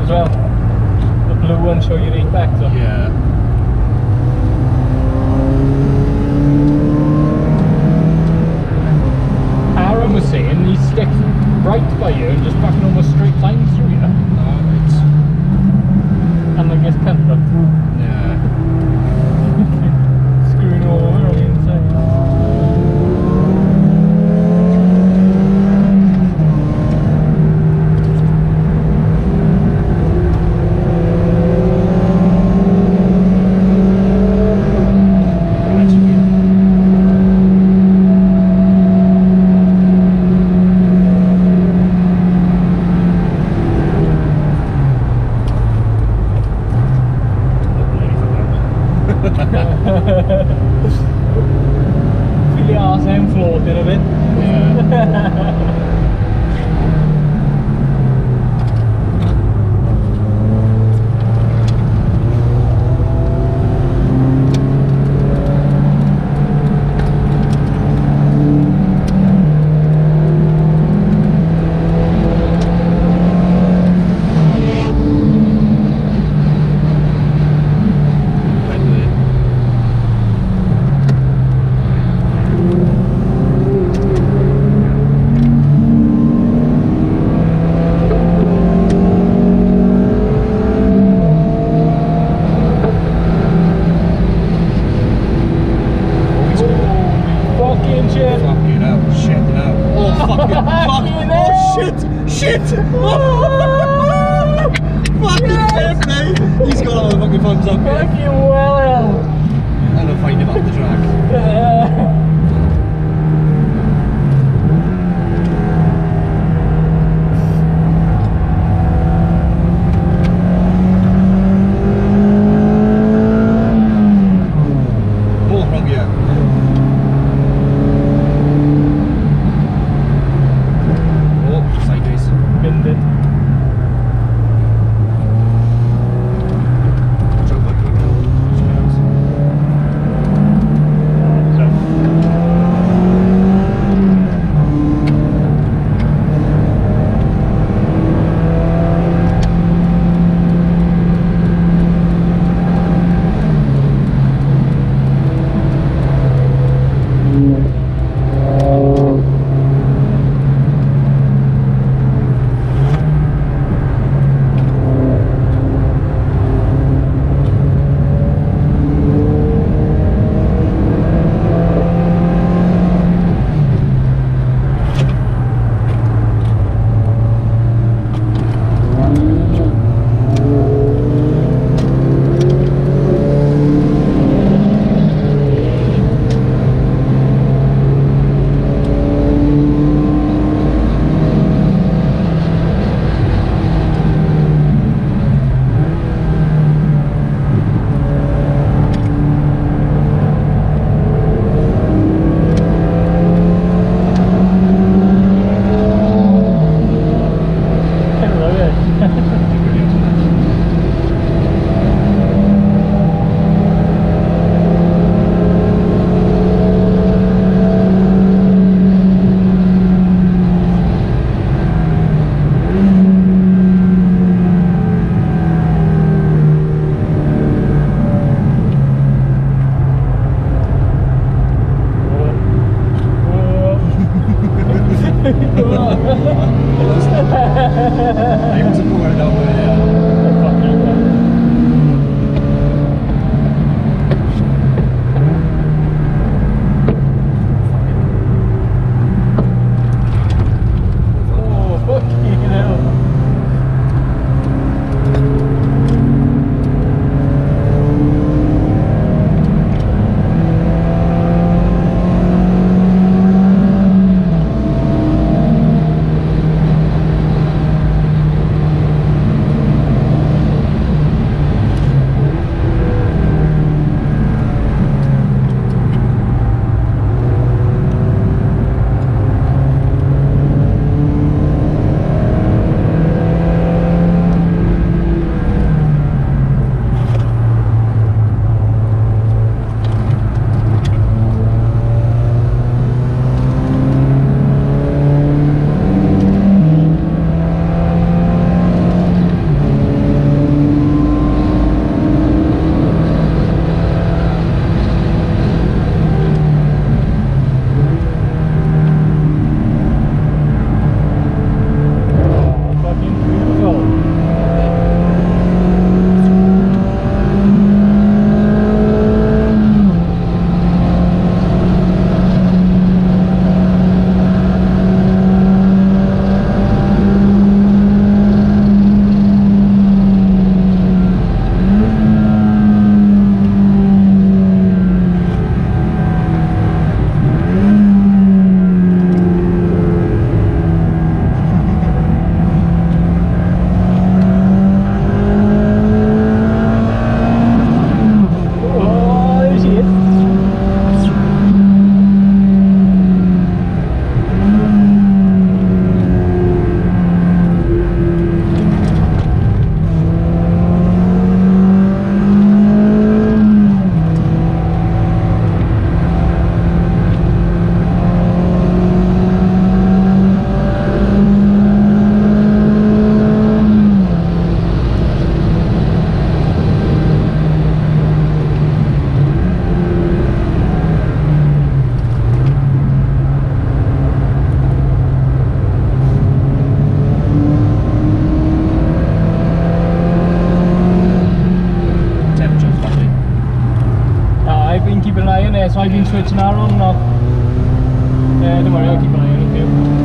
as well. The blue one show your 8 back, so. Yeah. Aaron was saying he sticks right by you and just fucking almost straight lines through you. Alright. And I guess temper. Yeah. Screwing all over on the inside. Feel your arse end floating a bit. Yeah. Fucking shit. Fucking hell, shit now. Oh fucking fuck. Oh shit! Shit! Fucking tip, mate! He's got all the fucking thumbs up. Fucking well. And I'll find him off the track. Ball from you. Oh, sideways. Binned it. Jump back to I wasn't pouring over Oh, fucking hell. So I've been switching that on and off. Don't worry, I'll keep an eye on it for you.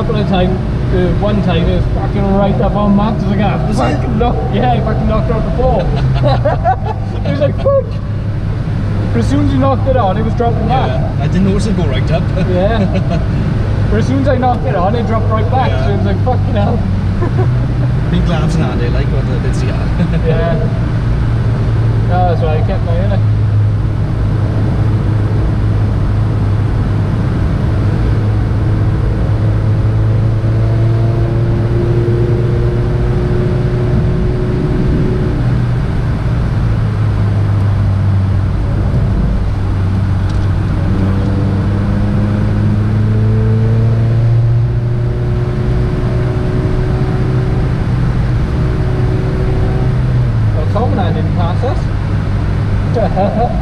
couple of times. One time it was fucking right up on Matt's again. Was it? Yeah, he fucking knocked out the pole. He was like, fuck. But as soon as you knocked it on, it was dropping back. Yeah, I didn't notice it go right up. Yeah. But as soon as I knocked it on, it dropped right back. Yeah. So it was like, fucking hell. Big gloves and handy, like what they see. Yeah. No, that's why I kept my in it. Tom and I didn't pass us.